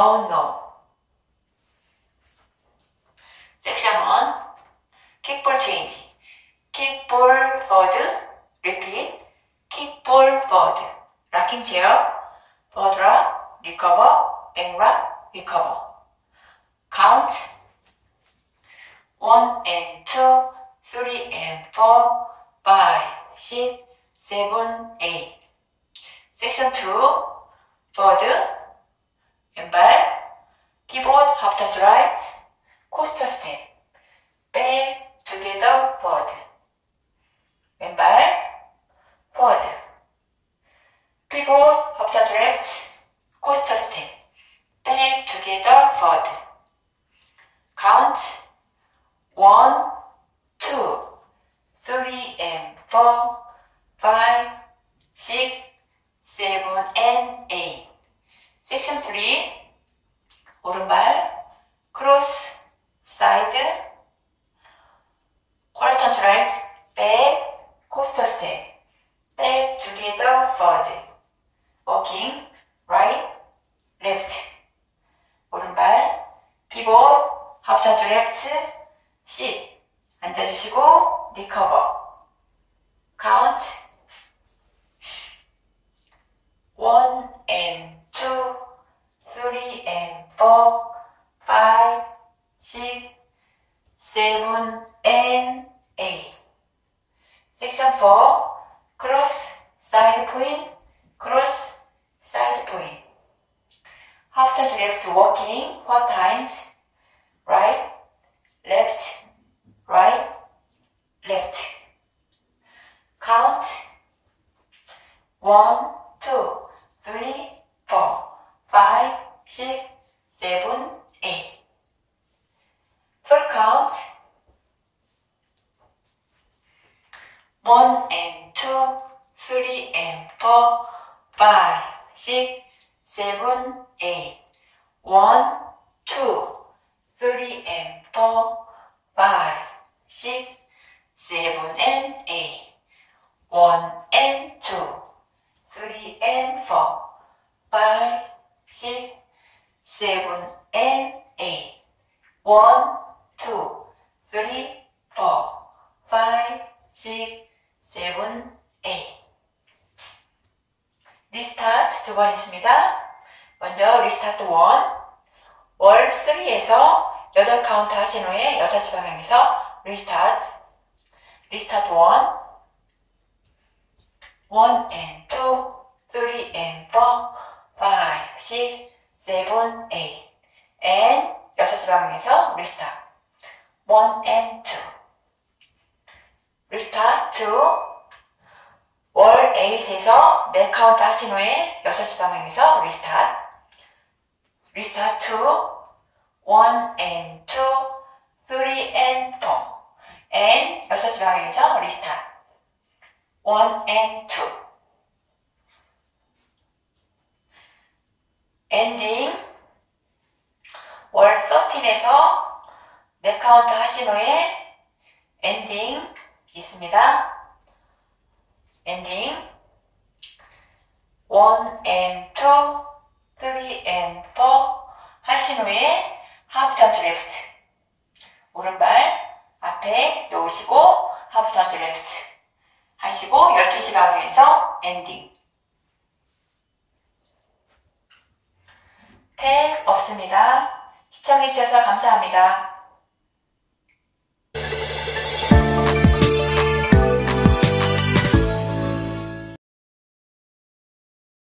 Oh no. 섹션 1. 킥볼 체인지. 킥볼 forward. Repeat. 킥볼 forward. 락킹 체어. forward rock. Recover. back rock. Recover. Count. 1 and 2, 3 and 4, 5, 6, 7, 8. 섹션 2. forward. 왼발. pivot, half turn to right. coaster step. back, together, forward. 왼발. forward. pivot, half turn to left. coaster step. back, together, forward. Count. 1, 2, 3 and 4, 5, 6, 7 and 8. 섹션 3. 오른발 크로스 사이드 quarter turn to right, back, coaster step, back, together, forward. walking, right, left. 오른발 pivot, half turn to left, sit. 앉아주시고 recover. count. 1 and 2, 3 and 4, 5, 6, 7 and 8. 섹션 4. cross, side point, cross, side point. half turn to left walking 4 times. right, left, right, left. count. 1, 2, 3, 4, 5, 6, 7, 8. full count. 1 and 2, 3 and 4, 5, 6, 7, 8. 1, 2, 3 and 4, 5, 6, 7 and 8. 1 and 2, 3 and 4, 5, 6, 7 and 8. 1, 2, 3, 4, 5, 6, 7, 8. 리스타트 2번 있습니다. 먼저 리스타트 1. 월 3에서 8카운트 하신 후에 6시 방향에서 리스타트. 리스타트 1. 1 and 2, 3 and 4, 5, 6, 7, 8. and 6시 방향에서 리스타트. 1 and 2. 리스타트 2. 월 8에서 4카운트 하신 후에 6시 방향에서 리스타트. 리스타트 2. 1 and 2, 3 and 4. and 6시 방향에서 리스타트. 1 and 2. 엔딩. 월 13에서 4카운트 하신 후에 엔딩 있습니다. 엔딩. 1 and 2, 3 and 4 하신 후에 half turn to left. 오른발 앞에 놓으시고 half turn to left 하시고 12시 방향에서 엔딩. 택 없습니다. 시청해주셔서 감사합니다.